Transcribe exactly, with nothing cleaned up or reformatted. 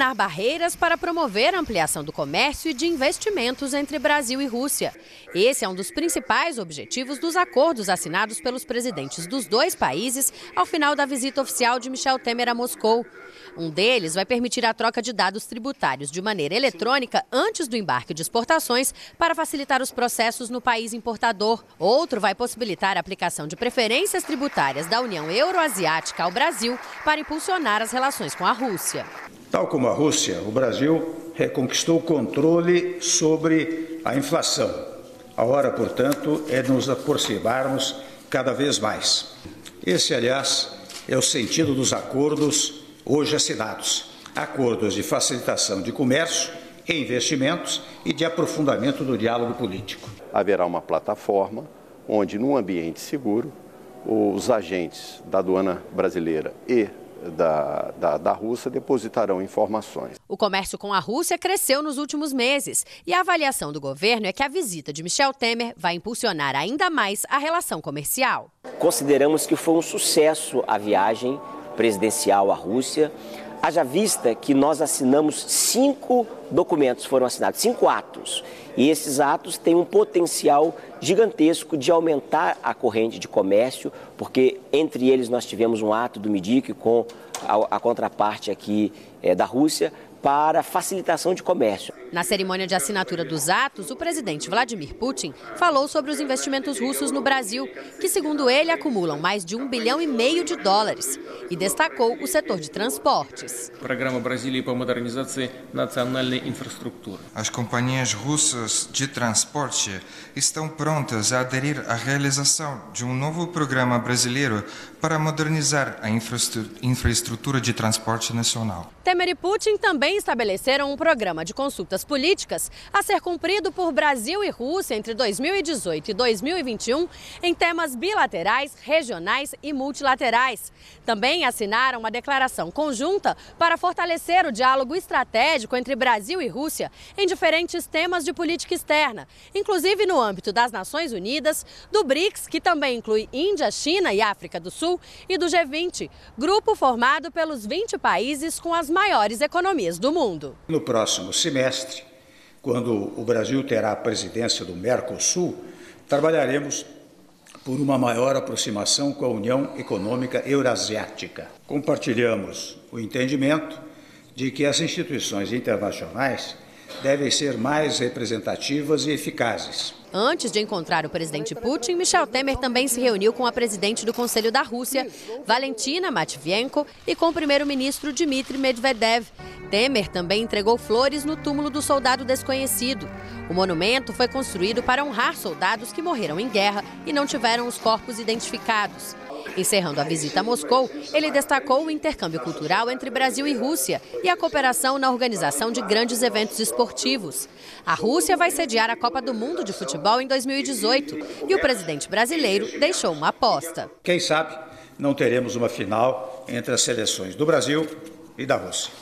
eliminar barreiras para promover a ampliação do comércio e de investimentos entre Brasil e Rússia. Esse é um dos principais objetivos dos acordos assinados pelos presidentes dos dois países ao final da visita oficial de Michel Temer a Moscou. Um deles vai permitir a troca de dados tributários de maneira eletrônica antes do embarque de exportações para facilitar os processos no país importador. Outro vai possibilitar a aplicação de preferências tributárias da União Euroasiática ao Brasil para impulsionar as relações com a Rússia. Tal como a Rússia, o Brasil reconquistou o controle sobre a inflação. A hora, portanto, é nos aproximarmos cada vez mais. Esse, aliás, é o sentido dos acordos hoje assinados. Acordos de facilitação de comércio e investimentos e de aprofundamento do diálogo político. Haverá uma plataforma onde, num ambiente seguro, os agentes da aduana brasileira e Da, da, da Rússia depositarão informações. O comércio com a Rússia cresceu nos últimos meses e a avaliação do governo é que a visita de Michel Temer vai impulsionar ainda mais a relação comercial. Consideramos que foi um sucesso a viagem presidencial à Rússia, haja vista que nós assinamos cinco documentos, foram assinados cinco atos, e esses atos têm um potencial gigantesco de aumentar a corrente de comércio, porque entre eles nós tivemos um ato do MIDIC com a, a contraparte aqui é, da Rússia, para facilitação de comércio. Na cerimônia de assinatura dos atos, o presidente Vladimir Putin falou sobre os investimentos russos no Brasil, que, segundo ele, acumulam mais de um bilhão e meio de dólares, e destacou o setor de transportes. Programa Brasília para modernização nacional da infraestrutura. As companhias russas de transporte estão prontas a aderir à realização de um novo programa brasileiro para modernizar a infraestrutura de transporte nacional. Temer e Putin também estabeleceram um programa de consultas políticas a ser cumprido por Brasil e Rússia entre dois mil e dezoito e dois mil e vinte e um em temas bilaterais, regionais e multilaterais. Também assinaram uma declaração conjunta para fortalecer o diálogo estratégico entre Brasil e Rússia em diferentes temas de política externa, inclusive no âmbito das Nações Unidas, do BRICS, que também inclui Índia, China e África do Sul, e do G vinte, grupo formado pelos vinte países com as maiores economias do mundo. No próximo semestre, quando o Brasil terá a presidência do Mercosul, trabalharemos por uma maior aproximação com a União Econômica Eurasiática. Compartilhamos o entendimento de que as instituições internacionais devem ser mais representativas e eficazes. Antes de encontrar o presidente Putin, Michel Temer também se reuniu com a presidente do Conselho da Rússia, Valentina Matvienko, e com o primeiro-ministro Dmitry Medvedev. Temer também entregou flores no túmulo do soldado desconhecido. O monumento foi construído para honrar soldados que morreram em guerra e não tiveram os corpos identificados. Encerrando a visita a Moscou, ele destacou o intercâmbio cultural entre Brasil e Rússia e a cooperação na organização de grandes eventos esportivos. A Rússia vai sediar a Copa do Mundo de Futebol em dois mil e dezoito e o presidente brasileiro deixou uma aposta. Quem sabe não teremos uma final entre as seleções do Brasil e da Rússia.